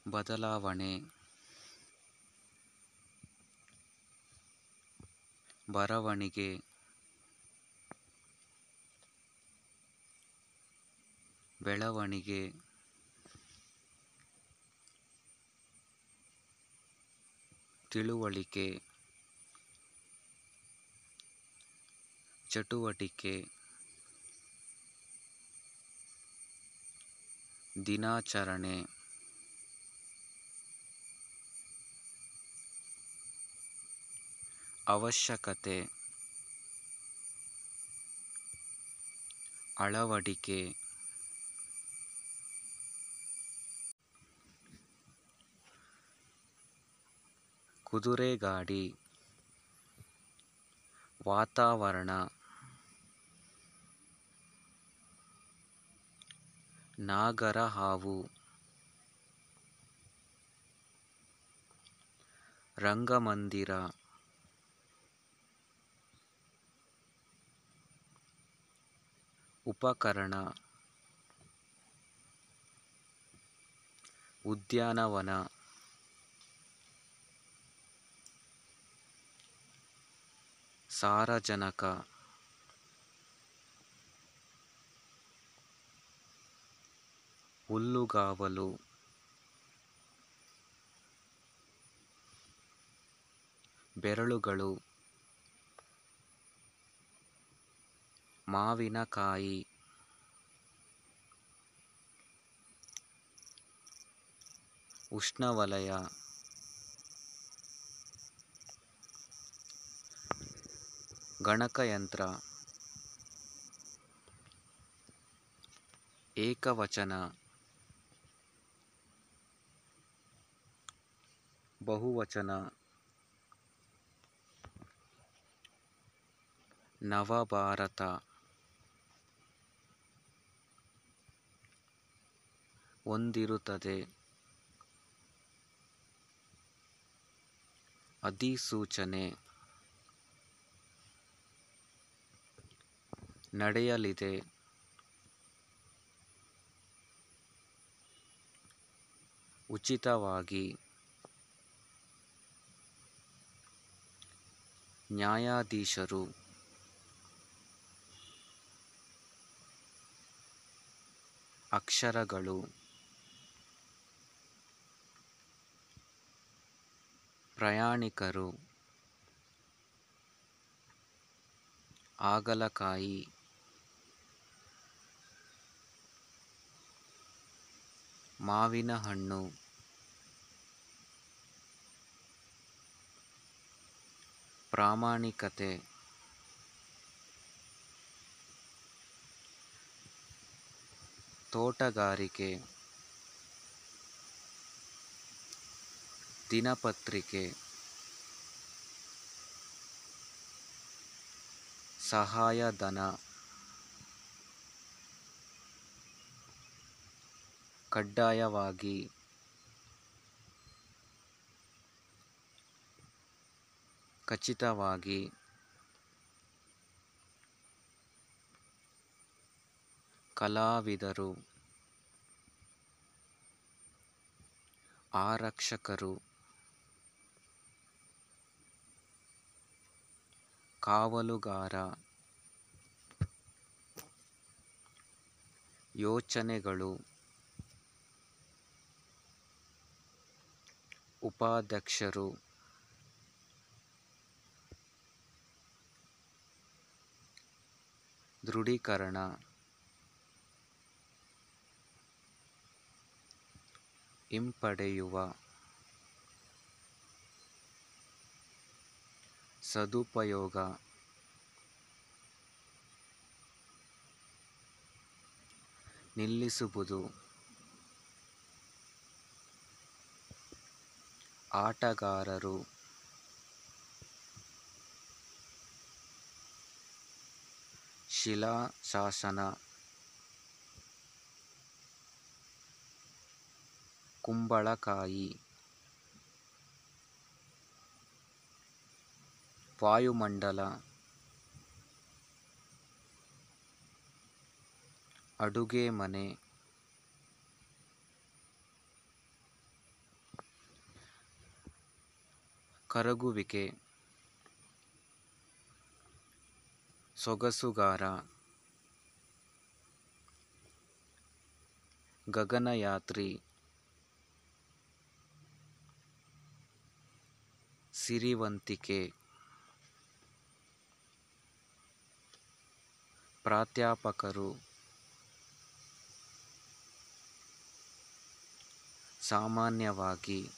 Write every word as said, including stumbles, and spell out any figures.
ಬದಲಾವಣೆ, ಬರವಣಿಗೆ, ಬೆಳವಣಿಗೆ, ತಿಳುವಳಿಕೆ, ಚಟುವಟಿಕೆ, ದಿನಾಚರಣೆ, ಅವಶ್ಯಕತೆ, ಅಳವಡಿಕೆ, ಕುದುರೆಗಾಡಿ, ವಾತಾವರಣ, ನಾಗರಹಾವು, ರಂಗಮಂದಿರ, ಉಪಕರಣ, ಉದ್ಯಾನವನ, ಸಾರಜನಕ, ಹುಲ್ಲುಗಾವಲು, ಬೆರಳುಗಳು, ಮಾವಿನಕಾಯಿ, ಉಷ್ಣವಲಯ, ಗಣಕಯಂತ್ರ, ಏಕವಚನ, ಬಹುವಚನ, ನವಭಾರತ, ಹೊಂದಿರುತ್ತದೆ, ಅಧಿಸೂಚನೆ, ನಡೆಯಲಿದೆ, ಉಚಿತವಾಗಿ, ನ್ಯಾಯಾಧೀಶರು, ಅಕ್ಷರಗಳು, ಪ್ರಯಾಣಿಕರು, ಹಾಗಲಕಾಯಿ, ಮಾವಿನಹಣ್ಣು, ಪ್ರಾಮಾಣಿಕತೆ, ತೋಟಗಾರಿಕೆ, ದಿನಪತ್ರಿಕೆ, ಸಹಾಯಧನ, ಕಡ್ಡಾಯವಾಗಿ, ಖಚಿತವಾಗಿ, ಕಲಾವಿದರು, ಆರಕ್ಷಕರು, ಕಾವಲುಗಾರ, ಯೋಚನೆಗಳು, ಉಪಾಧ್ಯಕ್ಷರು, ದೃಢೀಕರಣ, ಹಿಂಪಡೆಯುವ, ಸದುಪಯೋಗ, ನಿಲ್ಲಿಸುವುದು, ಆಟಗಾರರು, ಶಿಲಾಶಾಸನ, ಕುಂಬಳಕಾಯಿ, ವಾಯುಮಂಡಲ, ಅಡುಗೆ ಮನೆ, ಕರಗುವಿಕೆ, ಸೊಗಸುಗಾರ, ಗಗನಯಾತ್ರಿ, ಸಿರಿವಂತಿಕೆ, ಪ್ರಾಧ್ಯಾಪಕರು, ಸಾಮಾನ್ಯವಾಗಿ,